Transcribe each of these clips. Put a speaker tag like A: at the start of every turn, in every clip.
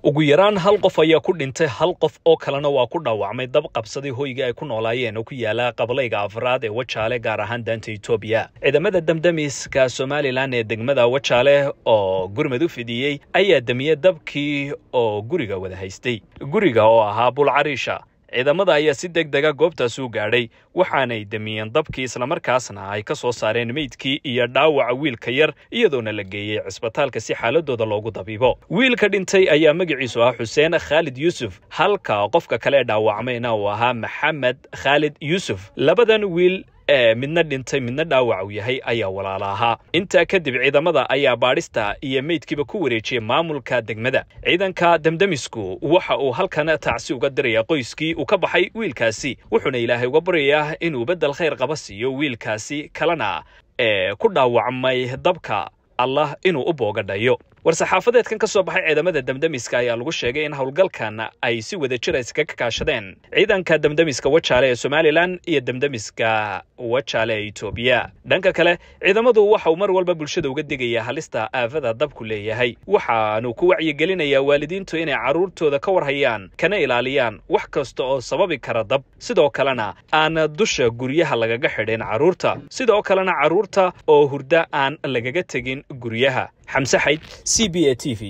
A: ugu yaraan hal qof ayaa ku dhintay hal qof oo kalena waa ku dhaawacmay dab qabsaday hoyga ay ku noolaayeen oo ku yaala qabalayga afraad ee Wajaale gaar ahaan daanta Itoobiya. Ciidamada damdamiska Somaliland ee degmada Wajaale oo gurmad u fidiyay ayaa damiyay dabkii oo guriga wada haystay. Guriga oo ahaa Bulcariisha ciidamada ayaa si degdeg ah goobtaas u gaadhay waxaanay damiyeen dabkii isla markaasna ay ka soo saareen meydkii iyo dhaawaca wiilka yar iyadoona la geeyay cisbitaalka si xaaladooda loogu dabiibo. Wiilka dhintay ayaa magaciisu ah Xuseen Khalid Yusuf halka qofka kale dhaawacmayna uu ahaa Maxamed Khalid Yusuf. Labadan wiil midna dhintay midna dhaawac u yahay ayaa walaalaha. Inta kadib ciidamada ayaa baadhista iyo meydkiiba ku wareejiyay maamulka degmada. Ciidanka damdamisku waxa uu halkan tacsi uga diray qoyskii uu ka baxay wiilkaasi wuxuuna Ilaahay uga baryayaa inuu bedel khayr qaba siiyo wiilkaasi kalena ku dhaawacmay dabka Allah inuu u boogadhayo. war-saxaafadeedkan ka soo baxay ciidamada damdamiska ayaa lagu sheegay in howlgalkan ay si wada jir iskaga kaashadeen ciidanka damdamiska Wajaale ee Somaliland iyo damdamiska Wajaale ee Itoobiya. Dhanka kale ciidamadu waxa uu mar walba bulshada uga digaya halista aafada dabku leeyahay waxaanu ku wacyigelinayaa waalidiintu inay caruurtooda ka warhayaan kana ilaaliyaan wax kasta oo sababi kara dab sidoo kalena aan dusha guryaha lagaga xidhin caruurta sidoo kalena caruurta oo hurda aan lagaga tagin guryaha. حمزة حيد CBA TV.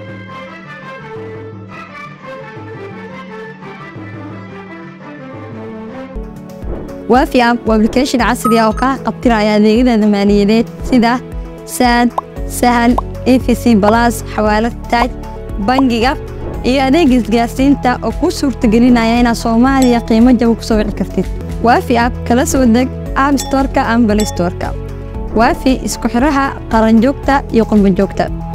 B: وافي اب وابلكيشن عصري او ka qabtiraya adeegyada maaliyadeed sida SAD, Sahal, EFC Plus, xawaalad taaj, bangiga iyo adeeg isgaarsiinta oo ku suurtagelinaya inaad Soomaaliya qiimo jaban ku soo wici kartid. Wafii app kala soo deg App Store-ka ama Play Store-ka. وافي isku xiraha qaran joogta iyo qolban joogta